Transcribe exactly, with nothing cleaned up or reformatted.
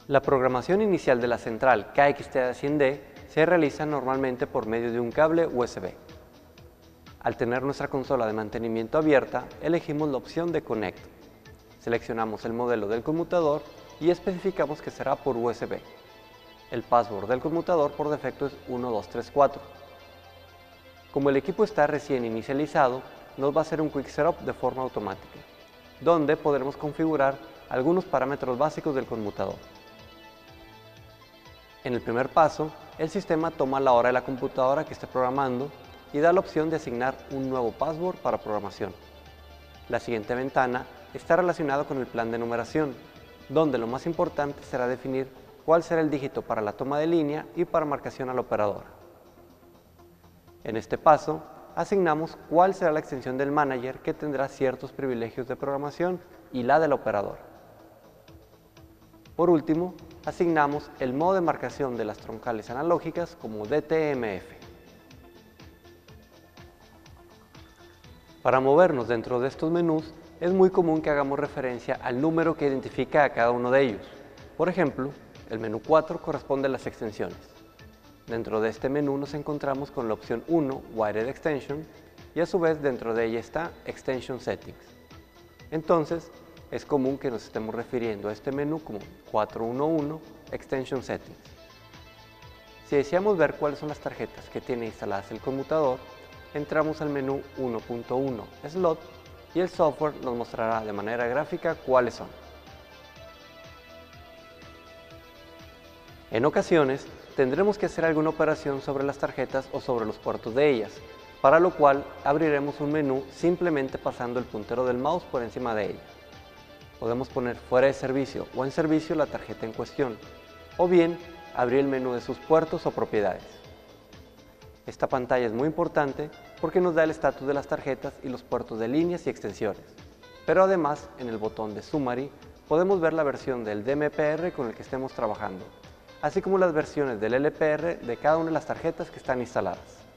La programación inicial de la central K X T A cien D se realiza normalmente por medio de un cable U S B. Al tener nuestra consola de mantenimiento abierta, elegimos la opción de Connect. Seleccionamos el modelo del conmutador y especificamos que será por U S B. El password del conmutador por defecto es uno dos tres cuatro. Como el equipo está recién inicializado, nos va a hacer un Quick Setup de forma automática, donde podremos configurar algunos parámetros básicos del conmutador. En el primer paso, el sistema toma la hora de la computadora que esté programando y da la opción de asignar un nuevo password para programación. La siguiente ventana está relacionada con el plan de numeración, donde lo más importante será definir cuál será el dígito para la toma de línea y para marcación a la operadora. En este paso, asignamos cuál será la extensión del manager que tendrá ciertos privilegios de programación y la de la operadora. Por último, asignamos el modo de marcación de las troncales analógicas como D T M F. Para movernos dentro de estos menús, es muy común que hagamos referencia al número que identifica a cada uno de ellos. Por ejemplo, el menú cuatro corresponde a las extensiones. Dentro de este menú nos encontramos con la opción uno, Wired Extension, y a su vez dentro de ella está Extension Settings. Entonces, es común que nos estemos refiriendo a este menú como cuatro uno uno Extension Settings. Si deseamos ver cuáles son las tarjetas que tiene instaladas el conmutador, entramos al menú uno punto uno Slot y el software nos mostrará de manera gráfica cuáles son. En ocasiones, tendremos que hacer alguna operación sobre las tarjetas o sobre los puertos de ellas, para lo cual abriremos un menú simplemente pasando el puntero del mouse por encima de ella. Podemos poner fuera de servicio o en servicio la tarjeta en cuestión, o bien abrir el menú de sus puertos o propiedades. Esta pantalla es muy importante porque nos da el estatus de las tarjetas y los puertos de líneas y extensiones, pero además en el botón de Summary podemos ver la versión del D M P R con el que estemos trabajando, así como las versiones del L P R de cada una de las tarjetas que están instaladas.